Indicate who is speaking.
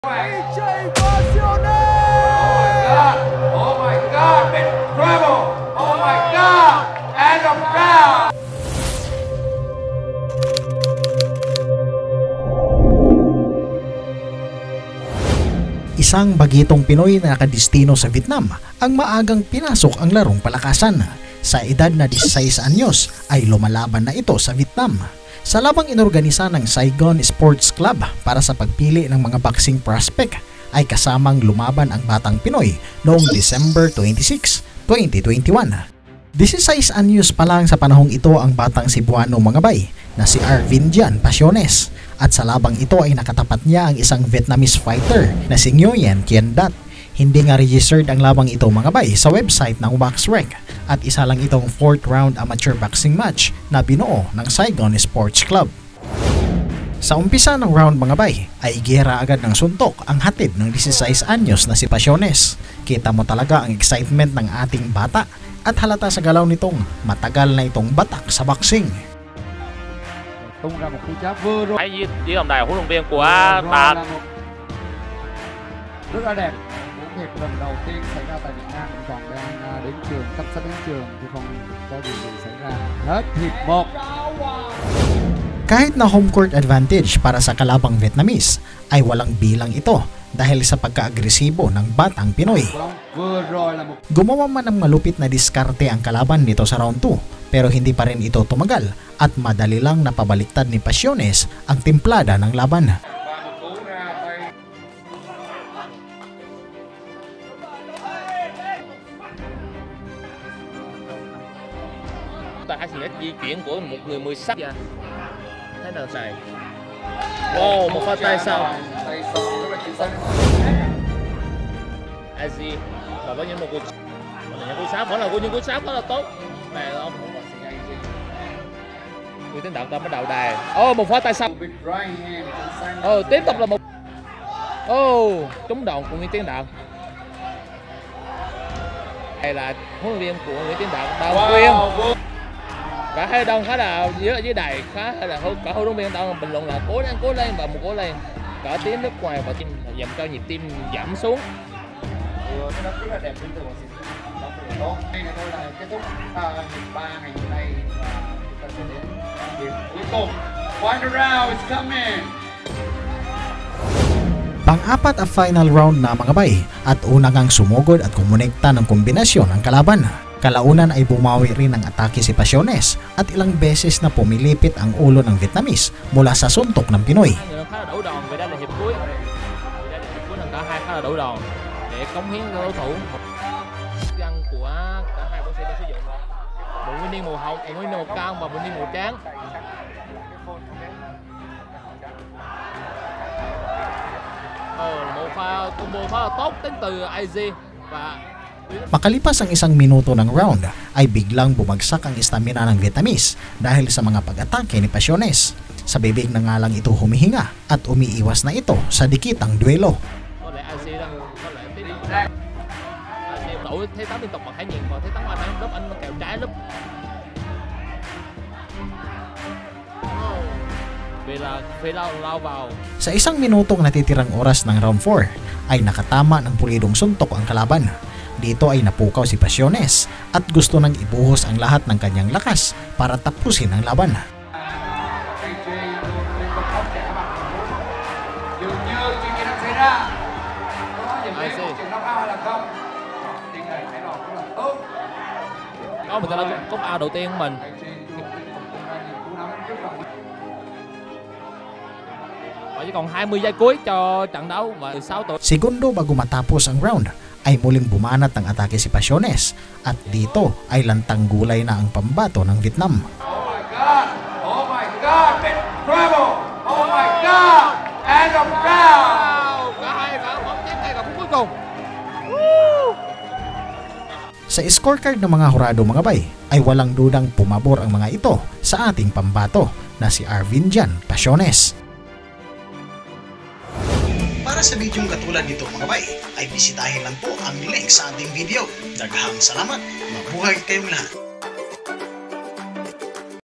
Speaker 1: DJ Pasiones!
Speaker 2: Oh my God! Big trouble! Oh my God! And a foul!
Speaker 3: Isang bagitong Pinoy na nakadistino sa Vietnam ang maagang pinasok ang larong palakasan. Sa edad na 16 anyos ay lumalaban na ito sa Vietnam. Sa labang inorganisa ng Saigon Sports Club para sa pagpili ng mga boxing prospect ay kasamang lumaban ang batang Pinoy noong December 26, 2021. 16 anyos pa lang sa panahong ito ang batang Cebuano mga bay na si Arvindian Pasiones at sa labang ito ay nakatapat niya ang isang Vietnamese fighter na si Nguyen Quien Dat. Hindi nga registered ang labang ito mga bay sa website ng WaxRec at isa lang itong 4th round amateur boxing match na binuo ng Saigon Sports Club. Sa umpisa ng round mga bay ay giyera agad ng suntok ang hatid ng 16 anyos na si Pasiones. Kita mo talaga ang excitement ng ating bata at halata sa galaw nitong matagal na itong batak sa boxing.
Speaker 4: Tung ra một cú cháp vừa rồi.
Speaker 5: Hãy với tổng đài huấn luyện viên của Đạt.
Speaker 4: Rất là đẹp. Những hiệp lần đầu tiên xảy ra tại Việt Nam còn đang đến trường, sắp đến trường thì không có gì xảy ra. Hết hiệp 1.
Speaker 3: Kahit na home court advantage para sa kalabang Vietnamese ay walang bilang ito dahil sa pagka-agresibo ng batang Pinoy. Gumawa man ng malupit na diskarte ang kalaban nito sa round 2 pero hindi pa rin ito tumagal at madali lang napabaliktad ni Pasiones ang timplada ng laban.
Speaker 5: Hai sự di chuyển của một người 16 ra. Thế nào xài. Wow, một pha tay sau. Azi và có những một cú sáp vẫn là những cú sáp rất là tốt. Này không? Người tiến đạo ta bắt đầu đài. Một pha tay sau. Tiếp tục là một. Trúng đòn của Nguyễn Tiến Đạo. Đây là huấn luyện viên của Nguyễn Tiến Đạo, Đào Quyên. Cả hai đông khá là dưới đài khá là cả huấn luyện viên đang bình luận là cố lên và một cố lên. Cả tiếng nước ngoài và tim dành cho nhịp tim giảm xuống.
Speaker 2: Nó rất là đẹp, tin tưởng vào sự tốt. Đây là tôi là kết thúc hiệp 3 ngày hôm nay và chúng ta sẽ đến hiệp cuối cùng. Final round is coming.
Speaker 3: Pang-apat at final round na mga bay at una ngang sumugod at kumonekta ng kombinasyon ng kalaban. Kalaunan ay bumawi rin ng atake si Pasiones at ilang beses na pumilipit ang ulo ng Vietnamese mula sa suntok ng Pinoy.
Speaker 5: Khá là đủ đòn, vì đây là hiệp cuối. Cả hai khá là đủ đòn để cống hiến đối thủ. Găng của cả hai bác sĩ đã sử dụng bộ nguyên niên màu hồng, bộ nguyên niên màu cam và bộ nguyên niên màu trắng. Một pha combo khá là tốt đến từ IZ và
Speaker 3: Makalipas ang isang minuto ng round ay biglang bumagsak ang stamina ng Vietnamese dahil sa mga pag-atake ni Pasiones. Sa bibig na nga lang ito humihinga at umiiwas na ito sa dikitang duelo.
Speaker 5: Thế tán liên tục bằng Hải Nhiên, còn thế tán anh lớp anh kẹo trái lớp. Vì lao vào.
Speaker 3: Sa isang minutong natitirang oras ng round 4 ay nakatama ng pulidong suntok ang kalaban. Dito ay napukaw si Pasiones at gusto nang ibuhos ang lahat ng kanyang lakas para tapusin ang laban.
Speaker 5: Mình đã cúp A đầu tiên của mình. Và chỉ còn 20 giây cuối cho trận đấu và 16 tuổi.
Speaker 3: Segundo bago matapos ang round ay muling bumanat ang atake si Pasiones at dito ay lantang gulay na ang pambato ng Vietnam.
Speaker 2: Oh my God! Oh my God! Big trouble! Oh my God! And a foul!
Speaker 5: Cả hai đã bóng tiếp ngay vào phút cuối cùng.
Speaker 3: Sa scorecard ng mga hurado mga bay ay walang dudang pumabor ang mga ito sa ating pambato na si Arvindian Pasiones. Para sa bidyong katulad nito mga bay ay bisitahin lang po ang link sa ating video. Daghang salamat, mabuhay kayong lahat.